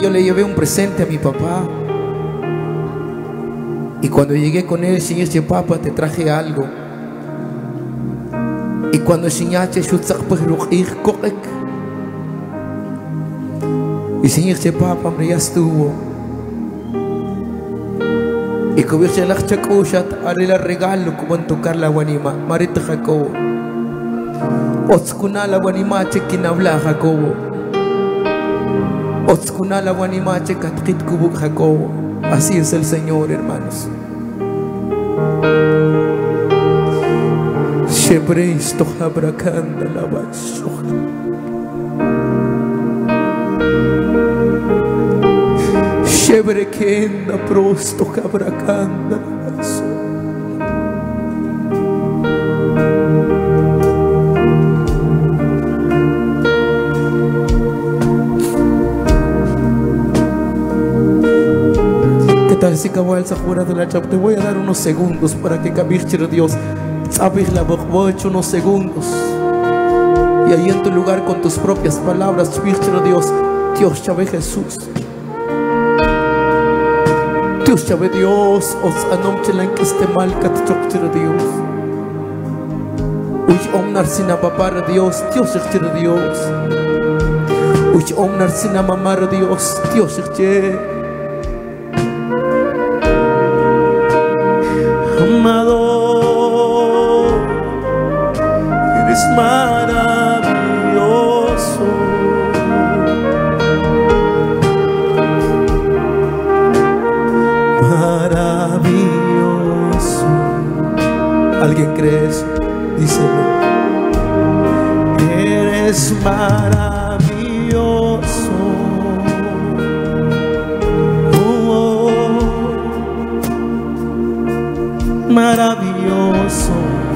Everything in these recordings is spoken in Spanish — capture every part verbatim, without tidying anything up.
yo le llevé un presente a mi papá. Y cuando llegué con él, Señor, papá, te traje algo. Y cuando Señor, y Señor, papá, hombre, ya estuvo. Y como se la chacushat, haré el regalo como en tocar la guanima, marita Jacobo. Otskuna la guanima, chequina habla Jacobo. Otskuna la guanima, checatkit kubuk Jacobo. Así es el Señor, hermanos. Shebreisto habrakanda la basura. Shebrekenda prosto habrakanda la basura. Si cabal se jura de la chapa, te voy a dar unos segundos para que cabirche Dios. Sabes la voy hecho unos segundos. Y ahí en tu lugar con tus propias palabras, virche Dios. Dios sabe Jesús. Dios sabe Dios. Os anomchela en que esté mal que te chopche Dios. Uy omnar sin apapar Dios. Dios es Dios. Uy omnar sin amamar Dios. Dios es amado, eres maravilloso, maravilloso. ¿Alguien cree eso? Díselo. Eres maravilloso. Maravilloso,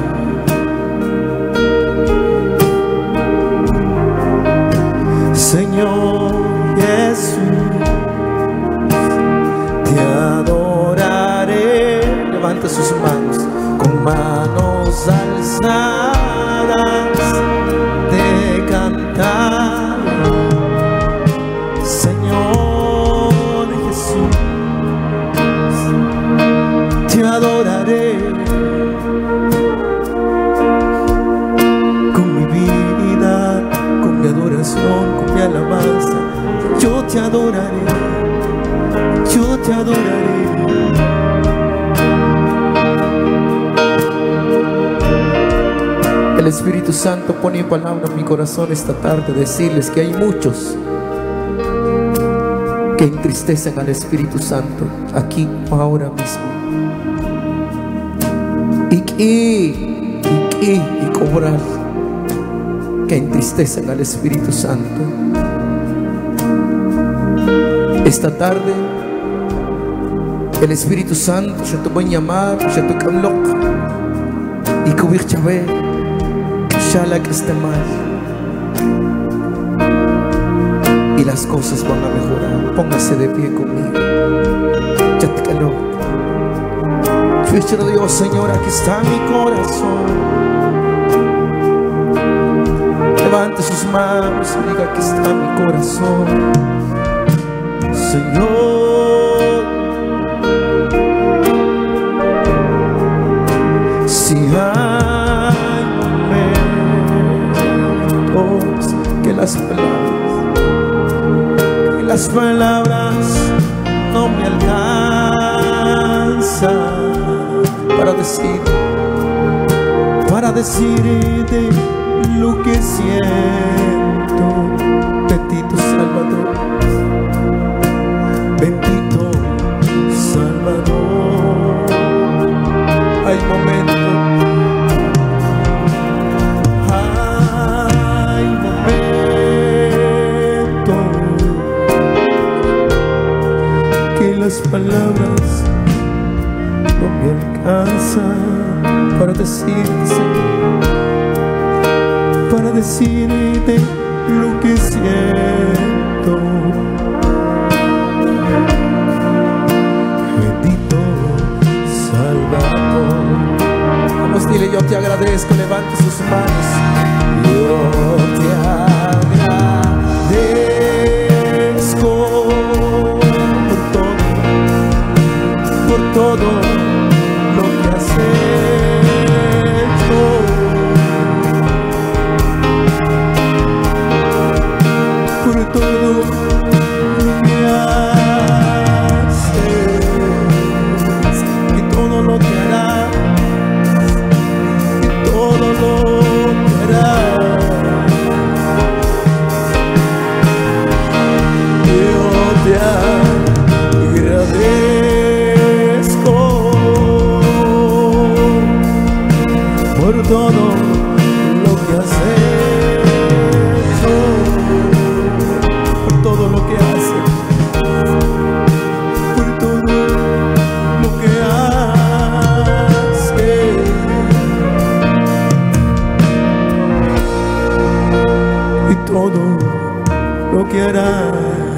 Señor Jesús, te adoraré. Levanta sus manos, con manos alzadas de cantar, Señor Jesús, te adoraré. Con mi vida, con mi adoración, con mi alabanza, yo te adoraré, yo te adoraré. El Espíritu Santo pone en palabra en mi corazón esta tarde decirles que hay muchos que entristecen al Espíritu Santo aquí o ahora mismo. Y que, y que, y cobrar que entristecen al Espíritu Santo. Esta tarde el Espíritu Santo ya te voy a llamar, ya te camloc y cubrir chavé, ya la que esté mal y las cosas van a mejorar. Póngase de pie conmigo. Ya te caló. Ficha de Dios, Señor, aquí está mi corazón. Levante sus manos y diga: aquí está mi corazón, Señor. Si hay momentos que las palabras, que las palabras no me alcanzan para decir, para decirte lo que siento. Bendito Salvador, bendito Salvador. Hay momentos, hay momentos que las palabras no me alcanzan para decirte, para decirte lo que siento. Bendito Salvador. Vamos, dile: yo te agradezco. Levante sus manos. Yo te agradezco. por todo lo que has hecho, por todo lo que haces, por todo lo que haces y todo lo que harás.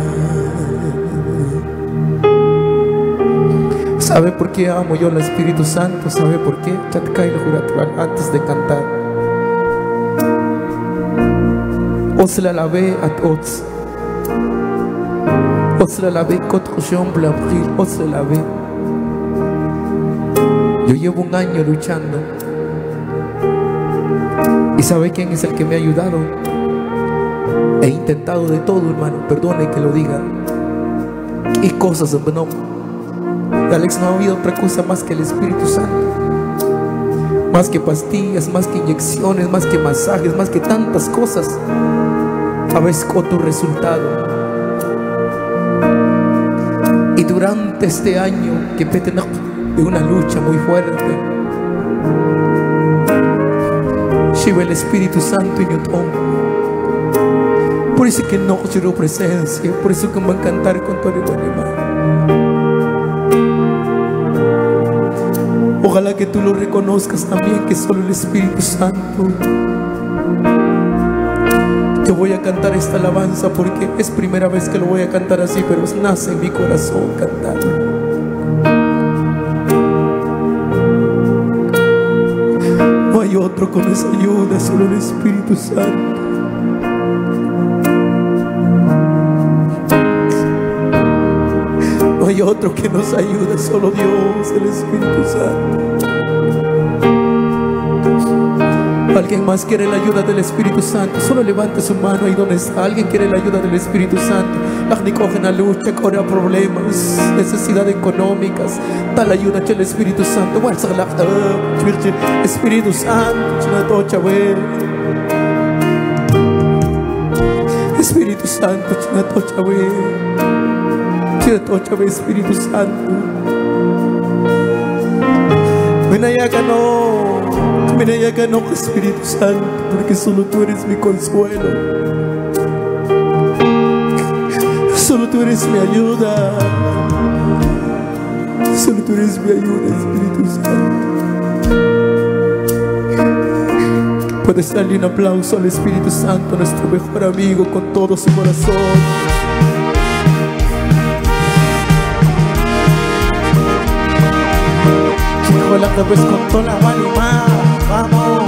¿Sabe por qué amo yo al Espíritu Santo? ¿Sabe por qué? Antes de cantar, os la lavé a todos, os la lavé contre Jean Blabril, os la lavé. Yo llevo un año luchando y ¿sabe quién es el que me ha ayudado? He intentado de todo, hermano, perdone que lo diga, y cosas, no. Alex, no ha habido otra cosa más que el Espíritu Santo, más que pastillas, más que inyecciones, más que masajes, más que tantas cosas. A veces con tu resultado. Y durante este año que pete de una lucha muy fuerte, lleva el Espíritu Santo en Utón. Por eso que no quiero presencia, por eso que me va a cantar con todo el animal. Ojalá que tú lo reconozcas también, que solo el Espíritu Santo. Te voy a cantar esta alabanza porque es primera vez que lo voy a cantar así, pero nace en mi corazón cantarlo. No hay otro que nos ayude, solo el Espíritu Santo. No hay otro que nos ayude, solo Dios, el Espíritu Santo. ¿Alguien más quiere la ayuda del Espíritu Santo? Solo levante su mano ahí donde está. ¿Alguien quiere la ayuda del Espíritu Santo? La coge una lucha, corre problemas, necesidades económicas. Tal ayuda del Espíritu Santo. Espíritu Santo, Espíritu Santo, Espíritu Santo. Ven allá que no. Ven allá que no, Espíritu Santo, porque solo tú eres mi consuelo, solo tú eres mi ayuda, solo tú eres mi ayuda, Espíritu Santo. Puedes darle un aplauso al Espíritu Santo, nuestro mejor amigo, con todo su corazón. La vez con toda la alma, vamos.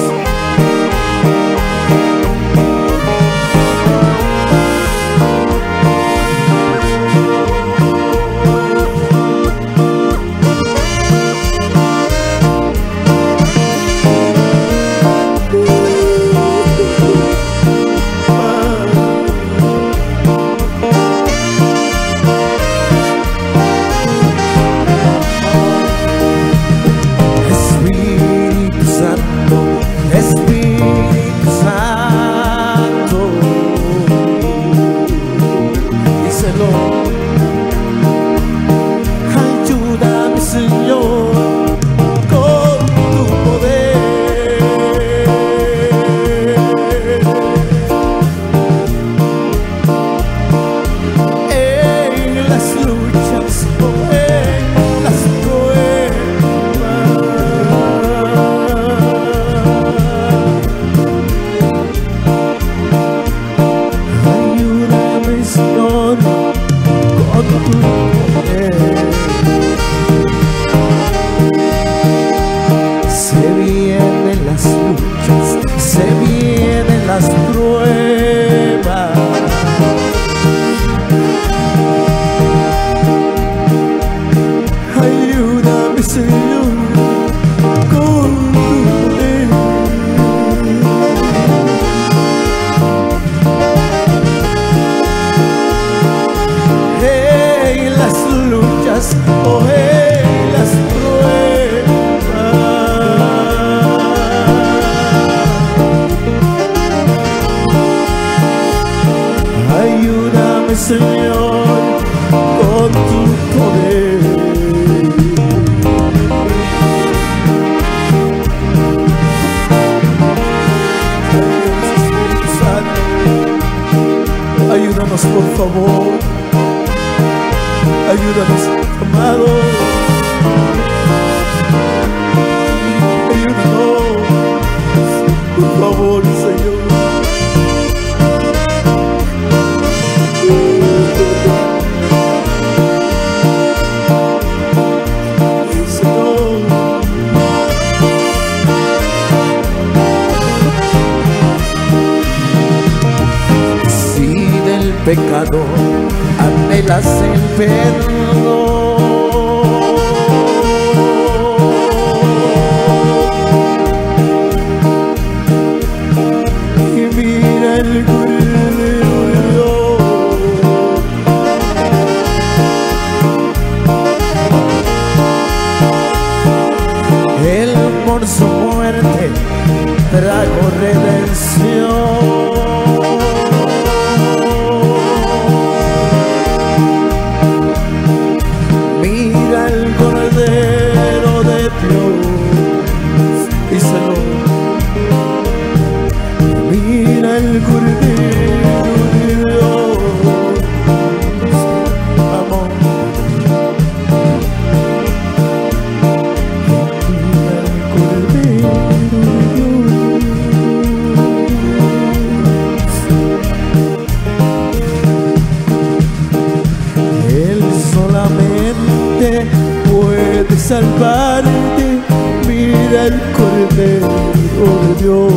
Señor, con tu poder. por favor, ayúdanos, amado. Ayúdanos, por favor, Señor. Pecado, anhelas el perdón y mira el Cordero de Dios, Él por su muerte trajo redención. Mira el Cordero de Dios, amor. Mira el Cordero de Dios. Él solamente puede salvarte. Mira el Cordero de Dios.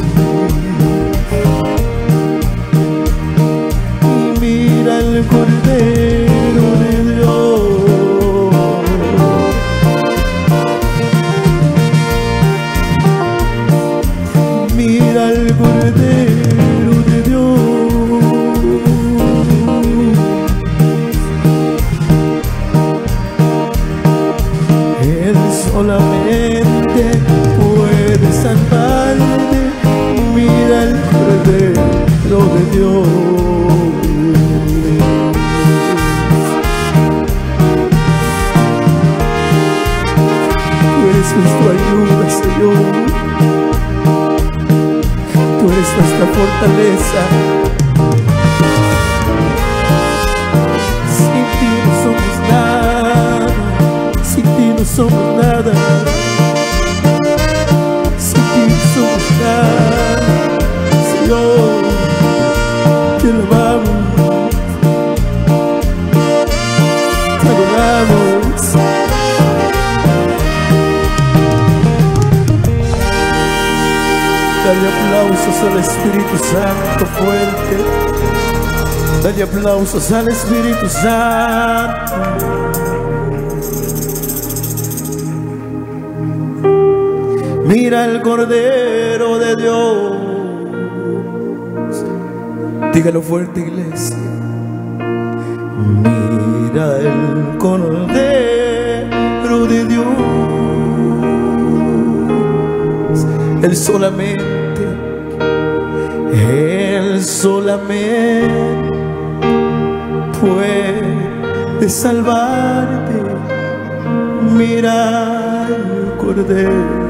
El Cordero de Dios, mira el Cordero de Dios, Él solamente puede salvarte. Mira el Cordero de Dios. Tú eres nuestra ayuda, Señor. Tú eres nuestra fortaleza. Sin ti no somos nada. Sin ti no somos nada. Sin ti no somos nada. Señor, te alabamos, te adoramos. Dale aplausos al Espíritu Santo fuerte. Dale aplausos al Espíritu Santo. Mira el Cordero de Dios. Dígalo fuerte, iglesia. Mira el Cordero de Dios. Él solamente, Él solamente puede salvarte. Mira el Cordero.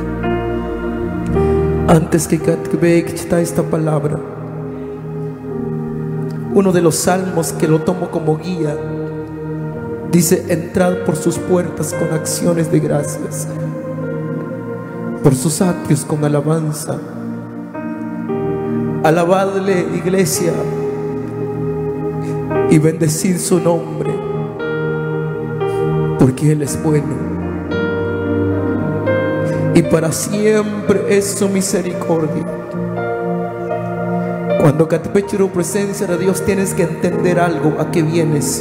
Antes que está esta palabra, uno de los salmos que lo tomo como guía dice: entrad por sus puertas con acciones de gracias, por sus atrios con alabanza. Alabadle, iglesia, y bendecid su nombre, porque Él es bueno y para siempre es su misericordia. Cuando Catepechero presencia de Dios, tienes que entender algo: a qué vienes.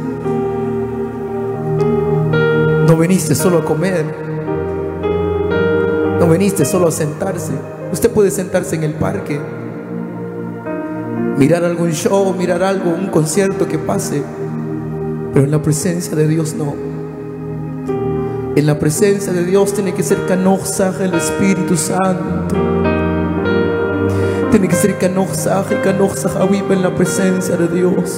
No viniste solo a comer, no viniste solo a sentarse. Usted puede sentarse en el parque, mirar algún show, mirar algo, un concierto que pase, pero en la presencia de Dios no. En la presencia de Dios tiene que ser Canoxaj el Espíritu Santo. Tiene que ser Canoxaj y Canoxaj viva en la presencia de Dios.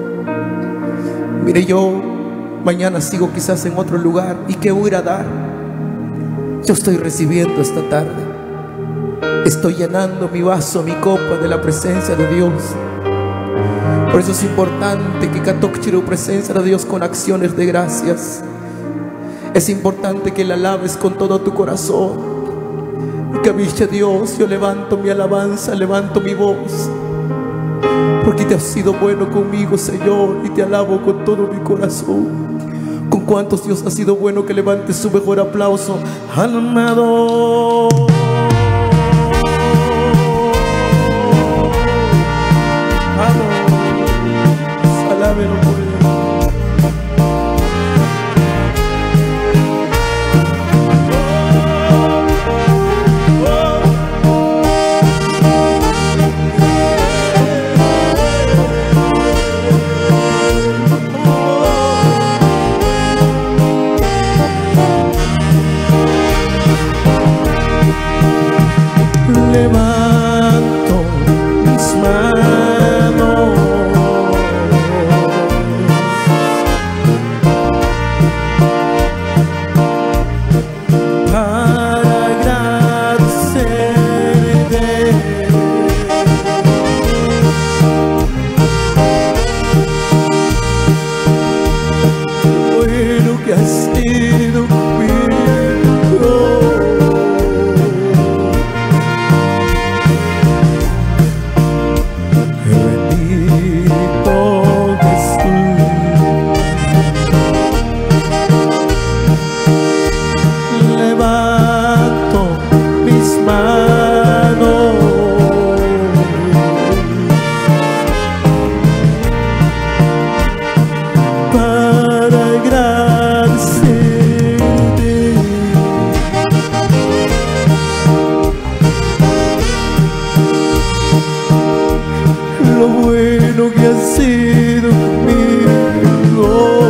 Mire, yo mañana sigo quizás en otro lugar. ¿Y qué voy a ir a dar? Yo estoy recibiendo esta tarde. Estoy llenando mi vaso, mi copa de la presencia de Dios. Por eso es importante que catokchiru presencia de Dios con acciones de gracias. Es importante que le alabes con todo tu corazón. Porque viste Dios, yo levanto mi alabanza, levanto mi voz, porque te has sido bueno conmigo, Señor, y te alabo con todo mi corazón. ¿Con cuántos Dios ha sido bueno? Que levante su mejor aplauso. Almado. Vamos, alábelo por él. Levanto mis manos para agradecerte. Bueno que has sido conmigo. Lo bueno que has sido conmigo.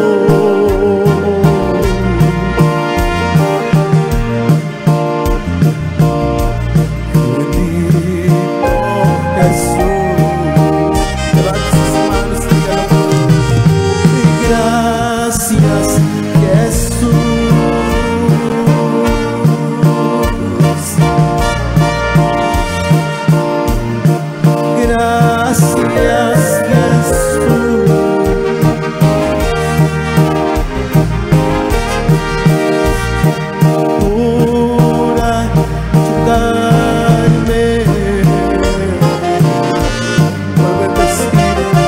Bendito Jesús. Levanta sus manos, dígalo. Gracias, Jesús. Gracias, Jesús, por ayudarme, por bendecirme,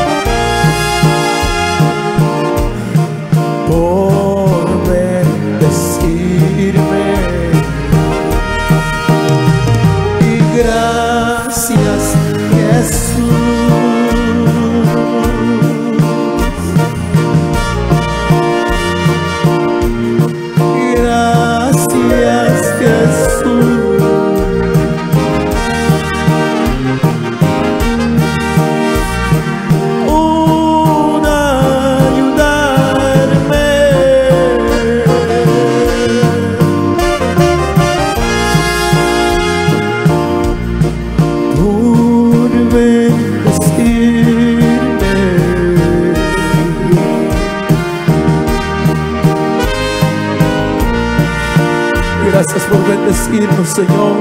por bendecirme. Y gracias, gracias, Jesús, por ayudarme, por bendecirme. Gracias por bendecirnos, Señor.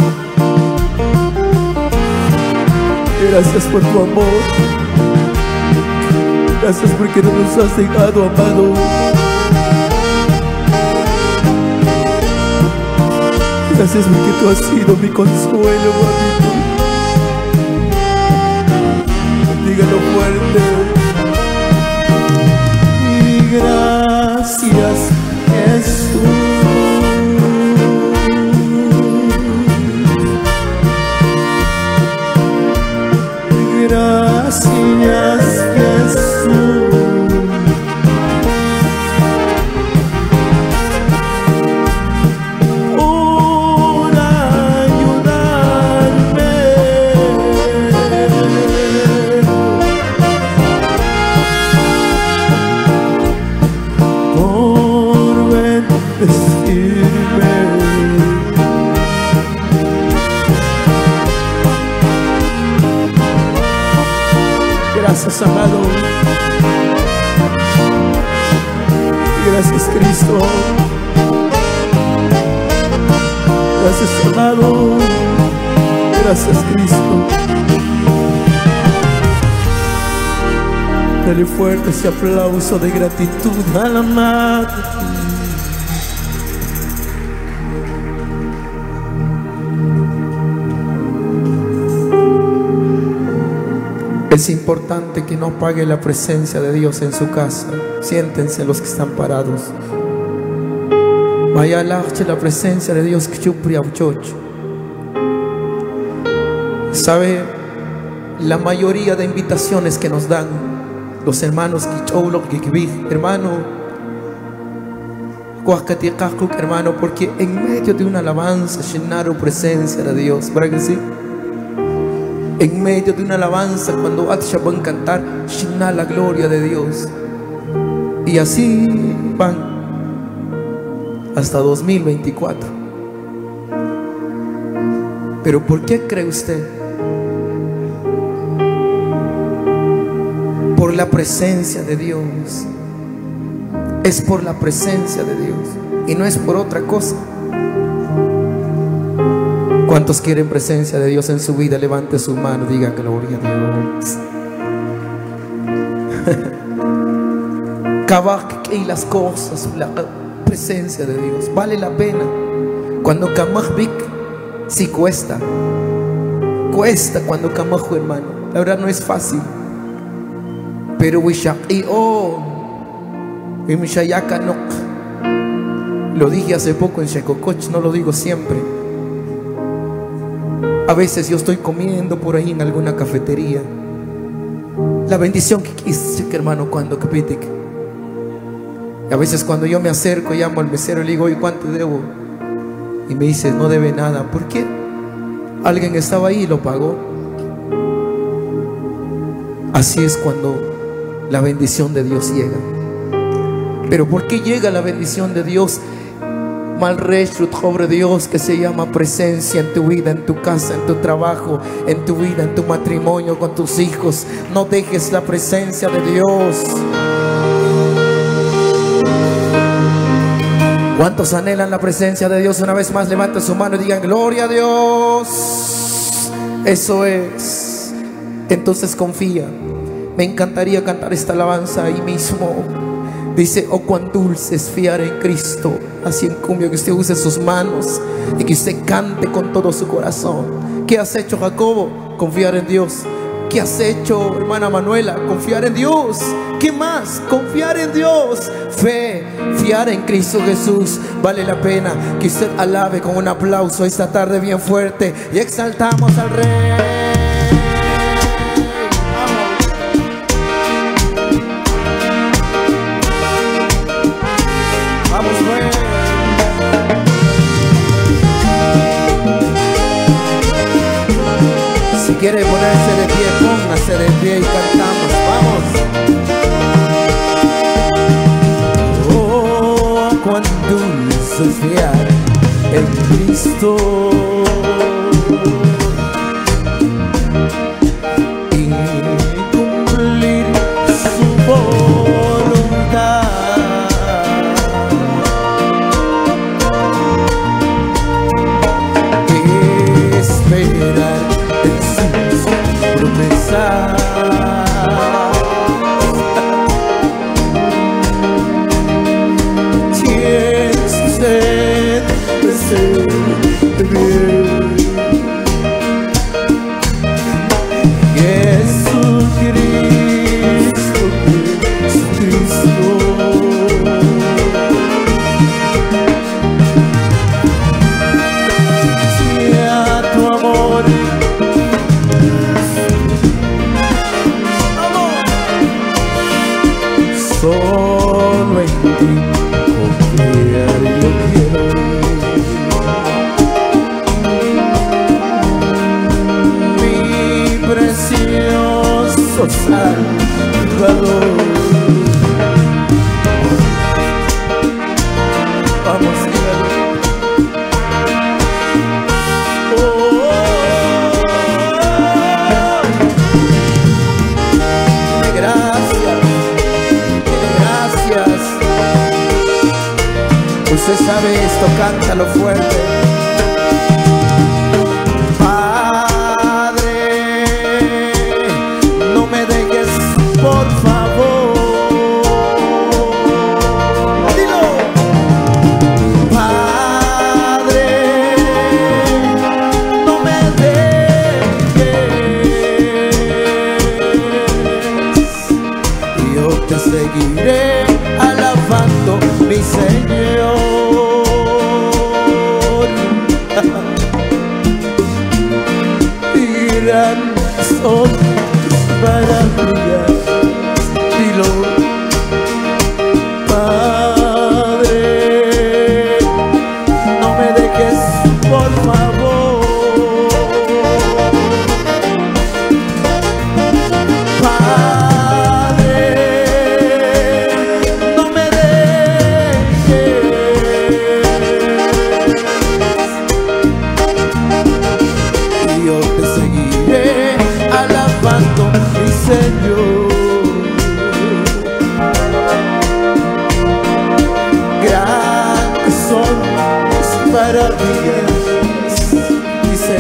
Gracias por tu amor. Gracias porque no nos has dejado, amado. Gracias porque tú has sido mi consuelo, amado. Dígalo fuerte. Y gracias, Jesús. Gracias, Jesús, por ayudarme, por bendecirme. Gracias, amado. Gracias, Cristo. Gracias, amado. Gracias, Cristo. Dale fuerte ese aplauso de gratitud a la madre. Es importante que no apague la presencia de Dios en su casa. Siéntense los que están parados. Vaya la presencia de Dios. ¿Sabe? La mayoría de invitaciones que nos dan los hermanos, hermano, hermano, porque en medio de una alabanza llenar presencia de Dios, ¿verdad que sí? En medio de una alabanza, cuando van a cantar, llenar la gloria de Dios. Y así van hasta dos mil veinticuatro. Pero ¿por qué cree usted? Por la presencia de Dios. Es por la presencia de Dios y no es por otra cosa. ¿Cuántos quieren presencia de Dios en su vida? Levante su mano, diga gloria a Dios. Kabak y las cosas, la presencia de Dios vale la pena. Cuando Kamajvik sí cuesta, cuesta cuando Kamajo, hermano. La verdad no es fácil. Pero Wishak y oh, y Mishayaka no. Lo dije hace poco en Shekokoch, no lo digo siempre. A veces yo estoy comiendo por ahí en alguna cafetería. La bendición que quise, hermano, cuando capitic. Y a veces cuando yo me acerco, llamo al mesero y le digo, oye, ¿cuánto debo? Y me dice, no debe nada. ¿Por qué? Alguien estaba ahí y lo pagó. Así es cuando la bendición de Dios llega. Pero ¿por qué llega la bendición de Dios? Mal reshut sobre Dios, que se llama presencia en tu vida, en tu casa, en tu trabajo, en tu vida, en tu matrimonio, con tus hijos. No dejes la presencia de Dios. ¿Cuántos anhelan la presencia de Dios? Una vez más levanten su mano y digan gloria a Dios. Eso es. Entonces confía. Me encantaría cantar esta alabanza ahí mismo. Dice, oh cuán dulce es fiar en Cristo. Así en cumbia, que usted use sus manos y que usted cante con todo su corazón. ¿Qué has hecho, Jacobo? Confiar en Dios. ¿Qué has hecho, hermana Manuela? Confiar en Dios. ¿Qué más? Confiar en Dios. Fe, fiar en Cristo Jesús. Vale la pena que usted alabe con un aplauso esta tarde bien fuerte. Y exaltamos al Rey. Si quiere ponerse de pie, póngase de pie y cantamos. Vamos. Oh, cuán dulce es fiar en Cristo y cumplir su voluntad. Esperar tienes sed de ser bien. Jesucristo, Jesucristo, sea tu amor. Solo en ti confiar yo quiero. Mi precioso Salvador. Vamos, sígalo. Oh, gracias. Usted sabe esto, cántalo fuerte. Padre, no me dejes, por favor. grandes son tus maravillas. Dilo. Padre, no me dejes, por favor. Padre, no me dejes. Y yo te seguiré alabando, mi Señor. Maravillas, dice,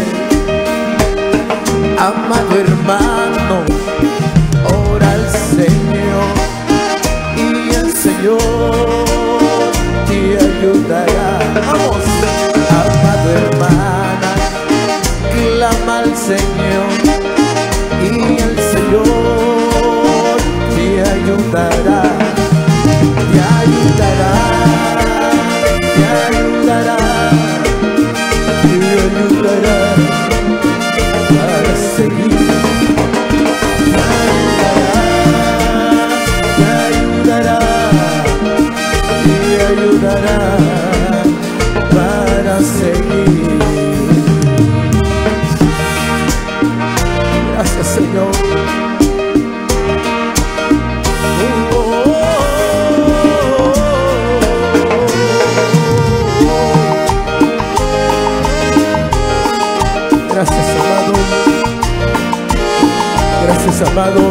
amado hermano, ora al Señor y el Señor te ayudará. Vamos, amado hermana, clama al Señor y el Señor te ayudará, te ayudará, te ayudará. Te ayudará para seguir. Te ayudará, te ayudará, te ayudará para seguir. Gracias, Señor. Gracias, amado. Gracias, amado.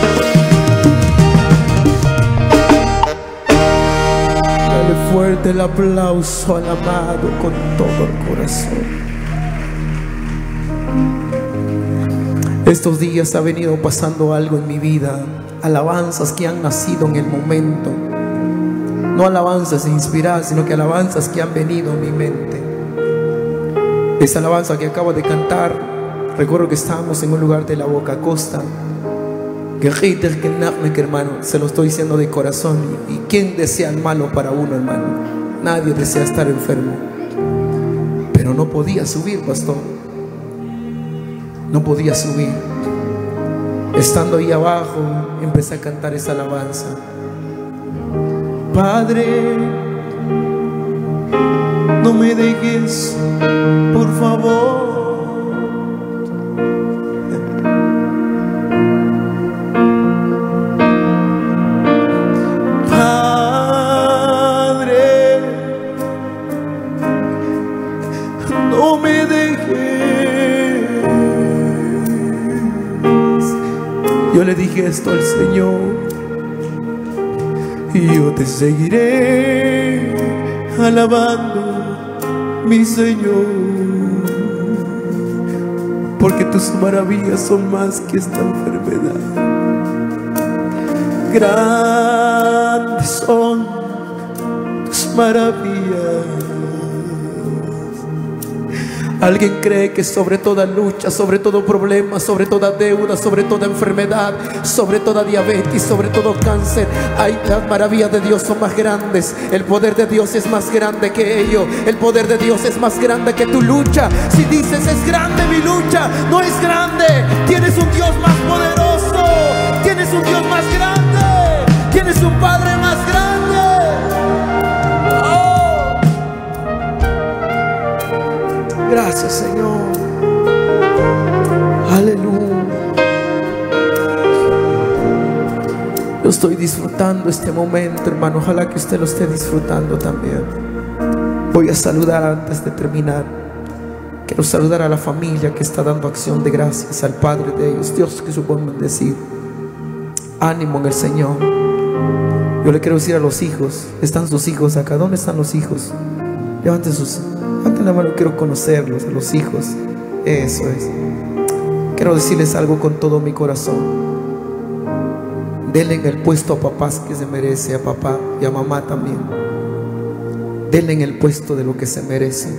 Dale fuerte el aplauso al amado con todo el corazón. Estos días ha venido pasando algo en mi vida. Alabanzas que han nacido en el momento. No alabanzas inspiradas, sino que alabanzas que han venido en mi mente. Esa alabanza que acabo de cantar, recuerdo que estábamos en un lugar de la Boca Costa. Hermano, se lo estoy diciendo de corazón. ¿Y quién desea el malo para uno, hermano? Nadie desea estar enfermo. Pero no podía subir, pastor. No podía subir. Estando ahí abajo, empecé a cantar esa alabanza. Padre, no me dejes, por favor. Padre, no me dejes. Yo le dije esto al Señor. Y yo te seguiré alabando, mi Señor, porque tus maravillas son más que esta enfermedad. Grandes son tus maravillas. Alguien cree que sobre toda lucha, sobre todo problema, sobre toda deuda, sobre toda enfermedad, sobre toda diabetes, sobre todo cáncer, hay las maravillas de Dios son más grandes. El poder de Dios es más grande que ello. El poder de Dios es más grande que tu lucha. Si dices es grande mi lucha, no es grande. Tienes un Dios más poderoso. Tienes un Dios más grande. Tienes un Padre más grande. Gracias, Señor. Aleluya. Yo estoy disfrutando este momento, hermano. Ojalá que usted lo esté disfrutando también. Voy a saludar antes de terminar. Quiero saludar a la familia que está dando acción de gracias al Padre de ellos. Dios que supo bendecir. Ánimo en el Señor. Yo le quiero decir a los hijos. ¿Están sus hijos acá? ¿Dónde están los hijos? Levanten sus Levanten la mano, quiero conocerlos, a los hijos. Eso es. Quiero decirles algo con todo mi corazón. Denle en el puesto a papás que se merece, a papá y a mamá también. Denle en el puesto de lo que se merecen.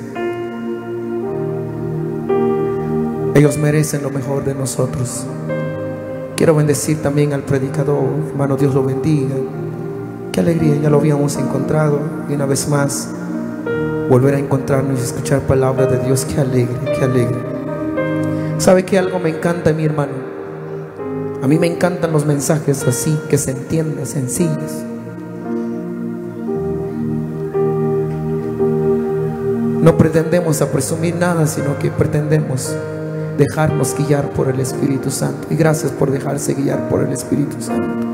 Ellos merecen lo mejor de nosotros. Quiero bendecir también al predicador, hermano, Dios lo bendiga. Qué alegría, ya lo habíamos encontrado y una vez más volver a encontrarnos y escuchar palabras de Dios. Qué alegre, qué alegre. ¿Sabe que algo me encanta, mi hermano? A mí me encantan los mensajes así, que se entienden, sencillos. No pretendemos a presumir nada, sino que pretendemos dejarnos guiar por el Espíritu Santo. Y gracias por dejarse guiar por el Espíritu Santo.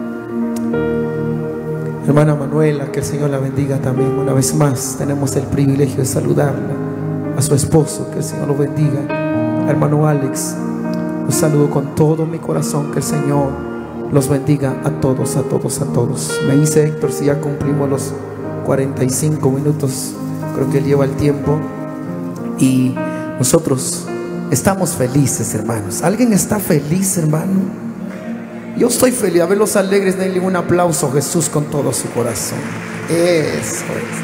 Hermana Manuela, que el Señor la bendiga también una vez más. Tenemos el privilegio de saludarla. A su esposo, que el Señor lo bendiga. Hermano Alex, los saludo con todo mi corazón. Que el Señor los bendiga a todos, a todos, a todos. Me dice Héctor si ya cumplimos los cuarenta y cinco minutos. Creo que él lleva el tiempo. Y nosotros estamos felices, hermanos. ¿Alguien está feliz, hermano? Yo estoy feliz. A ver los alegres, denle un aplauso a Jesús con todo su corazón. Eso es.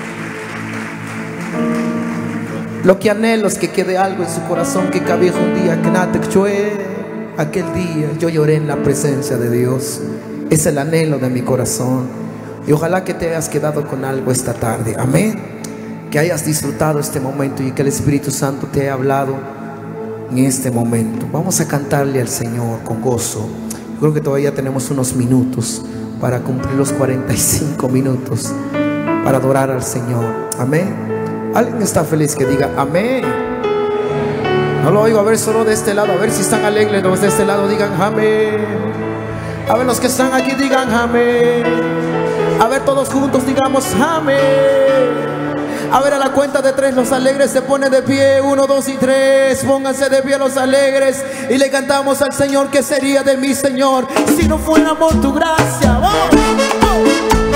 Lo que anhelo es que quede algo en su corazón. Que cabía un día que nada te aquel día yo lloré en la presencia de Dios. Es el anhelo de mi corazón. Y ojalá que te hayas quedado con algo esta tarde. Amén. Que hayas disfrutado este momento y que el Espíritu Santo te haya hablado en este momento. Vamos a cantarle al Señor con gozo. Yo creo que todavía tenemos unos minutos para cumplir los cuarenta y cinco minutos para adorar al Señor. Amén. ¿Alguien está feliz que diga amén? No lo oigo. A ver, solo de este lado. A ver si están alegres los de este lado. Digan amén. A ver, los que están aquí digan amén. A ver, todos juntos digamos amén. A ver, a la cuenta de tres los alegres se ponen de pie. Uno, dos y tres. Pónganse de pie los alegres y le cantamos al Señor. ¿Qué sería de mí, Señor, si no fuera por tu gracia? ¡Oh! ¡Oh!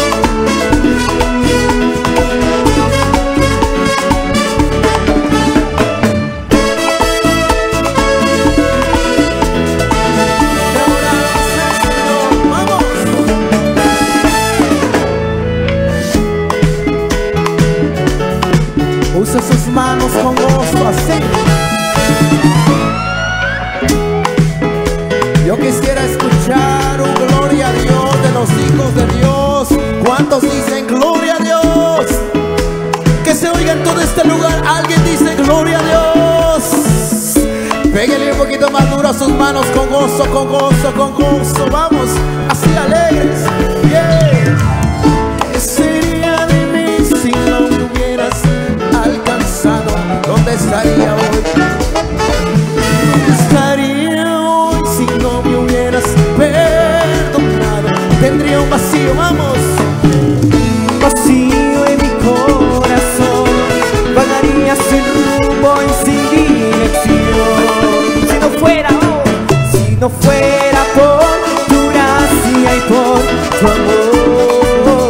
Usa sus manos con gozo así. Yo quisiera escuchar un gloria a Dios de los hijos de Dios. ¿Cuántos dicen gloria a Dios? Que se oiga en todo este lugar. Alguien dice gloria a Dios. Pégale un poquito más duro a sus manos con gozo, con gozo, con gozo. Vamos, así alegres. Yeah. ¿Qué sería de mí si no me hubieras alcanzado? ¿Dónde estaría hoy? ¿Dónde estaría hoy si no me hubieras perdonado? Tendría un vacío, vamos. Un vacío en mi corazón. Vagaría sin rumbo y sin dirección. Si no fuera hoy, si no fuera por tu gracia y por tu amor.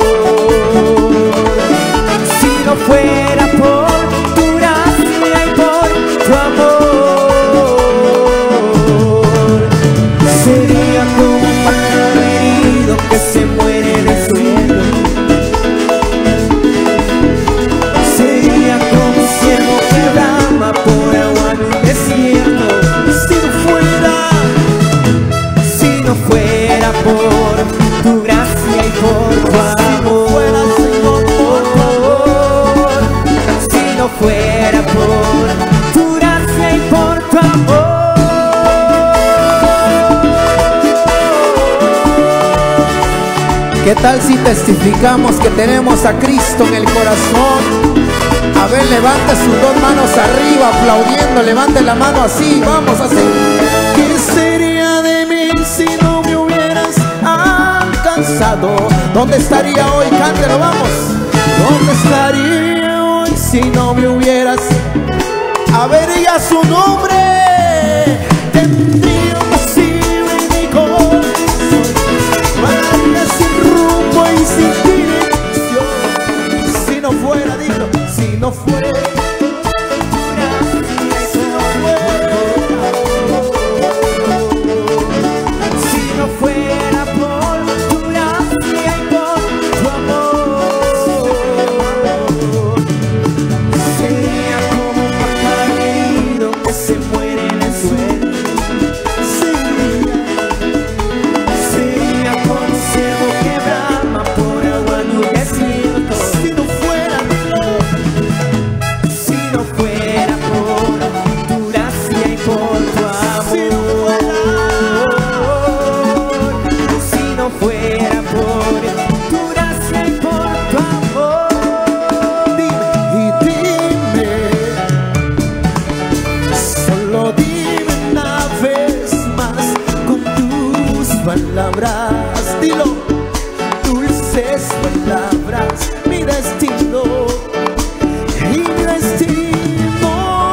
Si no fuera por tu gracia y por tu amor, sería como un pájaro herido que se muere en el suelo. Sería como un ciervo que brama por agua en un desierto. Si no fuera, si no fuera por tu gracia y por tu amor. Fuera por tu gracia y por tu amor. ¿Qué tal si testificamos que tenemos a Cristo en el corazón? A ver, levante sus dos manos arriba aplaudiendo. Levante la mano así, vamos así. ¿Qué sería de mí si no me hubieras alcanzado? ¿Dónde estaría hoy? Cántelo, vamos. ¿Dónde estaría si no me hubieras? A ver, ella su nombre. Tendría un vacío en mi corazón. Vagaría sin rumbo y sin dirección. Si no fuera, dilo, si no fuera. Si no fuera por tu gracia y por tu amor, sería como un pájaro herido que se muere. palabras, dilo, dulces palabras, mi destino y mi destino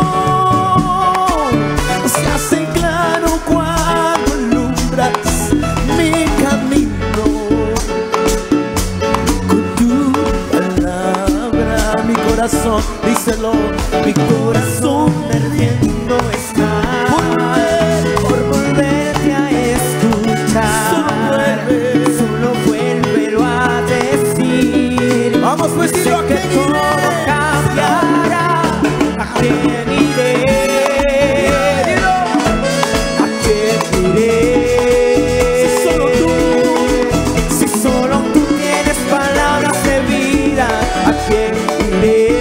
se hace claro cuando alumbras mi camino con tu palabra. Mi corazón, díselo, mi corazón ardiendo está por volverte a escuchar. Solo vuelve, solo vuélvelo a decir. Vamos, pues dilo, ¿a quién iré? Todo cambiará. ¿A quién iré? Dilo, ¿a quién iré? Si solo tú, si solo tú tienes palabras de vida, ¿a quién iré?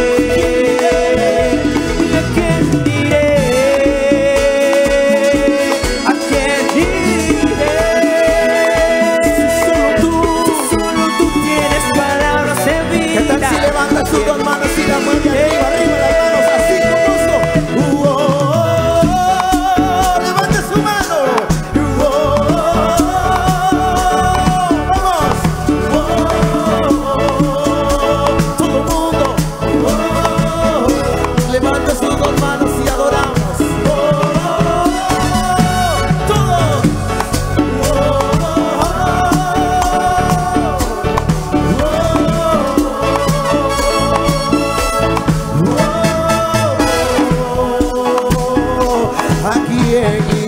Sus dos manos y la mueve arriba, arriba las manos, así como esto. Uh, oh, oh, oh, levante su mano. Uh, oh, oh, vamos. Uh, oh, todo el mundo. Uh, oh, levante sus dos manos y adoramos. Uh, oh, todos. Uh, oh, oh, oh. ¿A quién